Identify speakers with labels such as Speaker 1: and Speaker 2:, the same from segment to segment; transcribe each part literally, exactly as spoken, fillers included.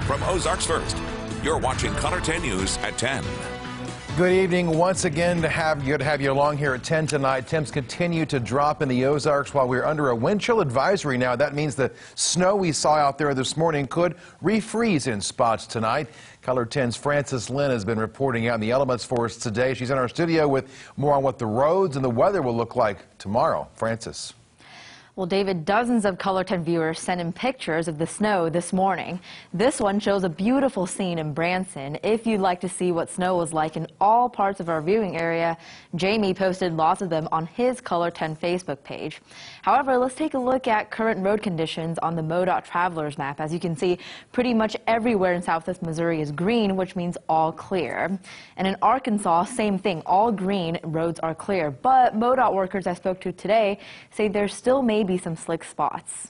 Speaker 1: From Ozarks First, you're watching Color ten News at ten.
Speaker 2: Good evening. Once again, to have good to have you along here at ten tonight. Temps continue to drop in the Ozarks while we're under a wind chill advisory now. That means the snow we saw out there this morning could refreeze in spots tonight. Color ten's Frances Lynn has been reporting out in the elements for us today. She's in our studio with more on what the roads and the weather will look like tomorrow. Frances.
Speaker 3: Well, David, dozens of Color ten viewers sent in pictures of the snow this morning. This one shows a beautiful scene in Branson. If you'd like to see what snow was like in all parts of our viewing area, Jamie posted lots of them on his Color ten Facebook page. However, let's take a look at current road conditions on the MoDOT Travelers map. As you can see, pretty much everywhere in southwest Missouri is green, which means all clear. And in Arkansas, same thing, all green, roads are clear. But MoDOT workers I spoke to today say there still may be some slick spots.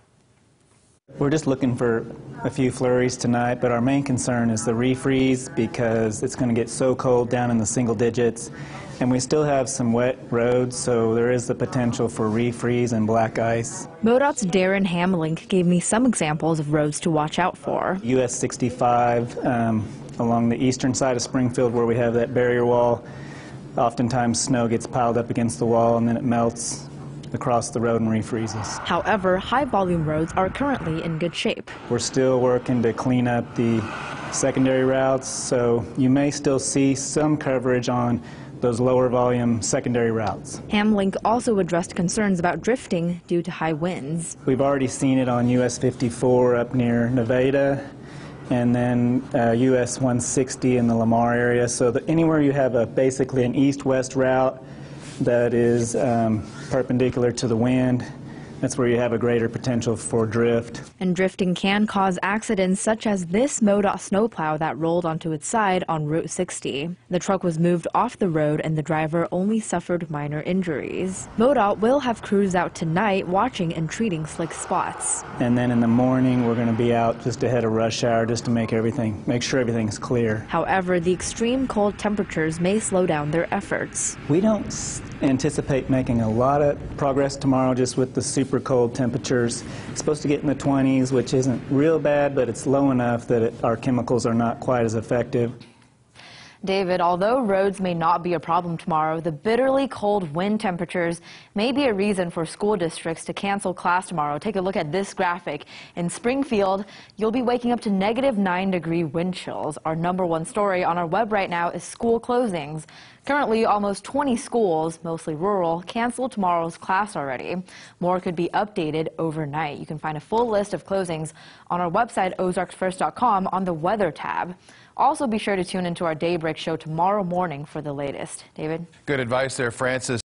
Speaker 4: We're just looking for a few flurries tonight, but our main concern is the refreeze because it's going to get so cold down in the single digits, and we still have some wet roads, so there is the potential for refreeze and black ice.
Speaker 3: MoDOT's Darren Hamlink gave me some examples of roads to watch out for.
Speaker 4: U S sixty-five um, along the eastern side of Springfield, where we have that barrier wall, oftentimes snow gets piled up against the wall and then it melts across the road and refreezes.
Speaker 3: However, high-volume roads are currently in good shape.
Speaker 4: We're still working to clean up the secondary routes, so you may still see some coverage on those lower volume secondary routes.
Speaker 3: Hamlink also addressed concerns about drifting due to high winds.
Speaker 4: We've already seen it on U S fifty-four up near Nevada, and then uh, U S one sixty in the Lamar area, so that anywhere you have a basically an east-west route that is um, perpendicular to the wind, that's where you have a greater potential for drift.
Speaker 3: And drifting can cause accidents such as this MoDOT snowplow that rolled onto its side on Route sixty. The truck was moved off the road and the driver only suffered minor injuries. MoDOT will have crews out tonight watching and treating slick spots.
Speaker 4: And then in the morning we're going to be out just ahead of rush hour just to make everything, make sure everything's clear.
Speaker 3: However, the extreme cold temperatures may slow down their efforts.
Speaker 4: We don't anticipate making a lot of progress tomorrow just with the super cold temperatures. It's supposed to get in the twenties, which isn't real bad, but it's low enough that it, our chemicals are not quite as effective.
Speaker 3: David, although roads may not be a problem tomorrow, the bitterly cold wind temperatures may be a reason for school districts to cancel class tomorrow. Take a look at this graphic. In Springfield, you'll be waking up to negative nine degree wind chills. Our number one story on our web right now is school closings. Currently, almost twenty schools, mostly rural, canceled tomorrow's class already. More could be updated overnight. You can find a full list of closings on our website, ozarks first dot com, on the weather tab. Also, be sure to tune into our Daybreak show tomorrow morning for the latest. David?
Speaker 2: Good advice there, Frances.